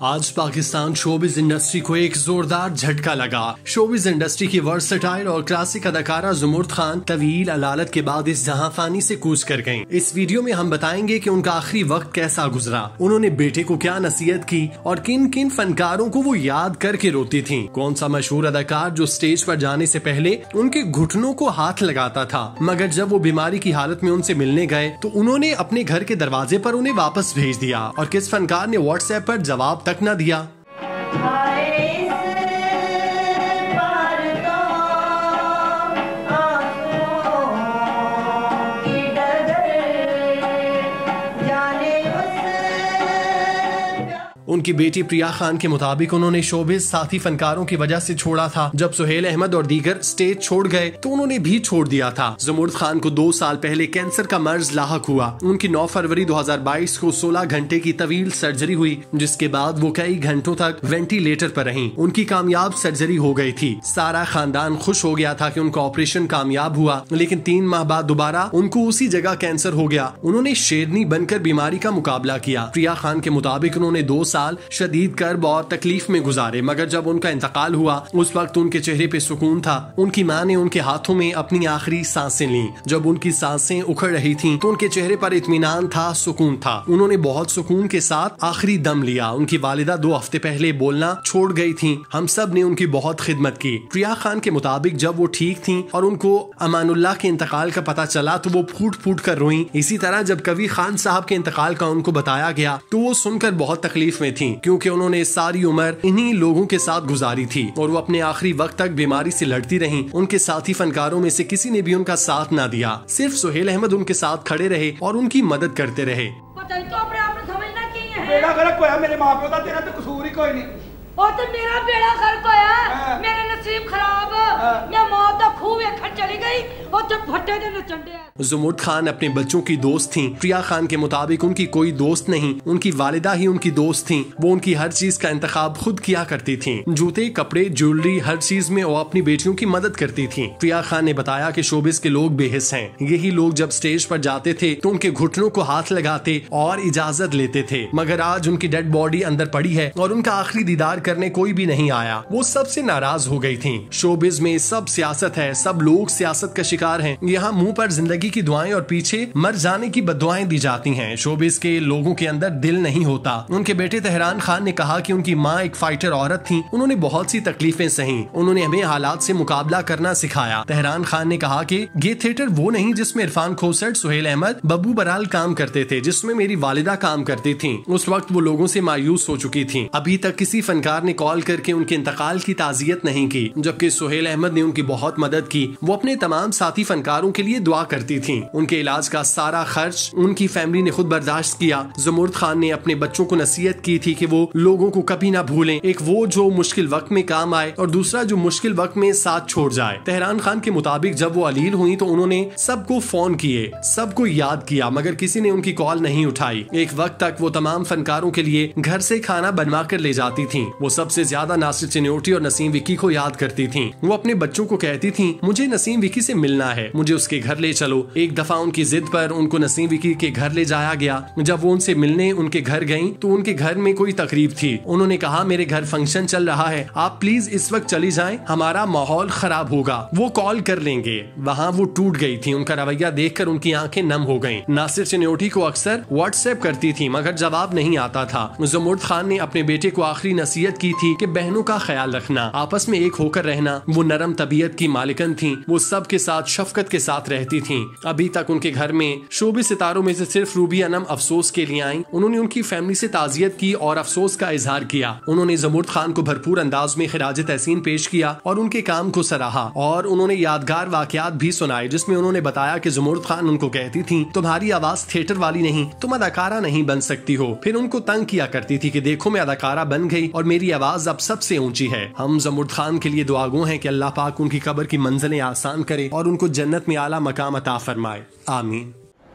आज Pakistan showbiz industry को एक जोरदार झटका लगा। शोबिज इंडस्ट्री की वर्सटाइल और क्लासिक अदाकारा ज़ुमुर्द खान तवील अलालत के बाद इस जहांफानी से कूच कर गयीं। इस वीडियो में हम बताएंगे कि उनका आखिरी वक्त कैसा गुजरा, उन्होंने बेटे को क्या नसीहत की और किन किन फनकारों को वो याद करके रोती थी। कौन सा मशहूर अदाकार जो स्टेज पर जाने से पहले उनके घुटनों को हाथ लगाता था, मगर जब वो बीमारी की हालत में उनसे मिलने गए तो उन्होंने अपने घर के दरवाजे पर उन्हें वापस भेज दिया, और किस फनकार ने व्हाट्सएप पर जवाब तक न दिया। उनकी बेटी प्रिया खान के मुताबिक उन्होंने शोबिज साथी फनकारों की वजह से छोड़ा था। जब सुहेल अहमद और दीगर स्टेज छोड़ गए तो उन्होंने भी छोड़ दिया था। ज़ुमुर्द खान को 2 साल पहले कैंसर का मर्ज लाहक हुआ। उनकी 9 फरवरी 2022 को 16 घंटे की तवील सर्जरी हुई, जिसके बाद वो कई घंटों तक वेंटिलेटर पर रहीं। उनकी कामयाब सर्जरी हो गई थी। सारा खानदान खुश हो गया था कि उनका ऑपरेशन कामयाब हुआ, लेकिन 3 माह बाद दोबारा उनको उसी जगह कैंसर हो गया। उन्होंने शेरनी बनकर बीमारी का मुकाबला किया। प्रिया खान के मुताबिक उन्होंने 2 साल शदीद कर्ब और तकलीफ में गुजारे, मगर जब उनका इंतकाल हुआ उस वक्त उनके चेहरे पे सुकून था। उनकी मां ने उनके हाथों में अपनी आखिरी सांसें लीं। जब उनकी सांसें उखड़ रही थीं तो उनके चेहरे पर इत्मीनान था, सुकून था। उन्होंने बहुत सुकून के साथ आखिरी दम लिया। उनकी वालिदा 2 हफ्ते पहले बोलना छोड़ गई थीं। हम सब ने उनकी बहुत खिदमत की। प्रिया खान के मुताबिक जब वो ठीक थीं और उनको अमानुल्लाह के इंतकाल का पता चला तो वो फूट फूट कर रोईं। इसी तरह जब कवि खान साहब के इंतकाल का उनको बताया गया तो वो सुनकर बहुत तकलीफ में थी, क्योंकि उन्होंने सारी उम्र इन्हीं लोगों के साथ गुजारी थी और वो अपने आखिरी वक्त तक बीमारी से लड़ती रहीं। उनके साथी फनकारों में से किसी ने भी उनका साथ ना दिया, सिर्फ सुहेल अहमद उनके साथ खड़े रहे और उनकी मदद करते रहे। बेड़ा गर्क होया मेरे मां प्यो दा, तेरा तो कसूर ही कोई नहीं। और तो मेरा बेड़ा गर्क होया, मेरा नसीब खराब, मैं मौत दा खूह वेखण चली गई और जब भट्टे दे नचंडे। ज़ुमुर्द खान अपने बच्चों की दोस्त थीं। प्रिया खान के मुताबिक उनकी कोई दोस्त नहीं, उनकी वालिदा ही उनकी दोस्त थीं। वो उनकी हर चीज का इंतखाब खुद किया करती थीं। जूते, कपड़े, ज्वेलरी, हर चीज में वो अपनी बेटियों की मदद करती थीं। प्रिया खान ने बताया कि शोबिस के लोग बेहिस हैं। यही लोग जब स्टेज पर जाते थे तो उनके घुटनों को हाथ लगाते और इजाजत लेते थे, मगर आज उनकी डेड बॉडी अंदर पड़ी है और उनका आखिरी दीदार करने कोई भी नहीं आया। वो सबसे नाराज हो गई थीं। शोबिज में सब सियासत है, सब लोग सियासत का शिकार हैं। यहाँ मुंह पर जिंदगी की दुआएं और पीछे मर जाने की बद्दुआएं दी जाती हैं। शोबिज के लोगों के अंदर दिल नहीं होता। उनके बेटे तेहरान खान ने कहा कि उनकी माँ एक फाइटर औरत थी, उन्होंने बहुत सी तकलीफें सही, उन्होंने हमें हालात से मुकाबला करना सिखाया। तेहरान खान ने कहा कि ये थिएटर वो नहीं जिसमें इरफान खोसर, सुहेल अहमद, बब्बू बराल काम करते थे, जिसमें मेरी वालिदा काम करती थी। उस वक्त वो लोगों से मायूस हो चुकी थी। अभी तक किसी फनकार ने कॉल करके उनके इंतकाल की ताजियत नहीं की, जबकि सुहेल अहमद ने उनकी बहुत मदद की। वो अपने तमाम साथी फनकारों के लिए दुआ करती थी। उनके इलाज का सारा खर्च उनकी फैमिली ने खुद बर्दाश्त किया। ज़ुमुर्द खान ने अपने बच्चों को नसीहत की थी कि वो लोगों को कभी ना भूलें, एक वो जो मुश्किल वक्त में काम आए और दूसरा जो मुश्किल वक्त में साथ छोड़ जाए। तेहरान खान के मुताबिक जब वो अलील हुई तो उन्होंने सबको फोन किए, सबको याद किया, मगर किसी ने उनकी कॉल नहीं उठाई। एक वक्त तक वो तमाम फनकारों के लिए घर से खाना बनवा कर ले जाती थी। वो सबसे ज्यादा नासिर चिन्योटी और नसीम विकी को याद करती थी। वो अपने बच्चों को कहती थी, मुझे नसीम विकी से मिलना है, मुझे उसके घर ले चलो। एक दफा उनकी जिद पर उनको नसीम विकी के घर ले जाया गया। जब वो उनसे मिलने उनके घर गईं तो उनके घर में कोई तकरीब थी। उन्होंने कहा, मेरे घर फंक्शन चल रहा है, आप प्लीज इस वक्त चली जाएं, हमारा माहौल खराब होगा, वो कॉल कर लेंगे। वहाँ वो टूट गई थी। उनका रवैया देखकर उनकी आंखें नम हो गईं। नासिर चिन्योटी को अक्सर व्हाट्सएप करती थी, मगर जवाब नहीं आता था। ज़ुमुर्द खान ने अपने बेटे को आखिरी नसीहत की थी कि बहनों का ख्याल रखना, आपस में एक होकर रहना। वो नरम तबीयत की मालिकन थी, वो सबके साथ शफकत के साथ रहती थी। अभी तक उनके घर में शोबे सितारों में से सिर्फ रूबी अनम अफसोस के लिए आई। उन्होंने उनकी फैमिली से ताजियत की और अफसोस का इजहार किया। उन्होंने ज़ुमुर्द खान को भरपूर अंदाज में खिराज तहसीन पेश किया और उनके काम को सराहा, और उन्होंने यादगार वाकयात भी सुनाए, जिसमें उन्होंने बताया कि ज़ुमुर्द खान उनको कहती थी, तुम्हारी आवाज थिएटर वाली नहीं, तुम अदाकारा नहीं बन सकती हो। फिर उनको तंग किया करती थी कि देखो मैं अदाकारा बन गई और मेरी आवाज अब सबसे ऊंची है। हम ज़ुमुर्द खान के लिए दुआगो हैं कि अल्लाह पाक उनकी कब्र की मंजिलें आसान करे और उनको जन्नत में आला मकाम अता फरमाए। आमीन।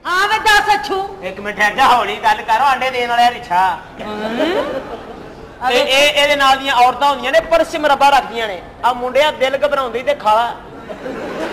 एक मिनट है जा, हौली गल करो, अंडे देने वाला रिछा ਇਹਦੇ ਨਾਲ ਦੀਆਂ ਔਰਤਾਂ ਹੁੰਦੀਆਂ ਨੇ, ਪਰਸ ਮਰਬਾ ਰੱਖਦੀਆਂ ਨੇ, ਆ ਮੁੰਡਿਆ ਦਿਲ ਘਬਰਾਉਂਦੀ ਤੇ ਖਾਲਾ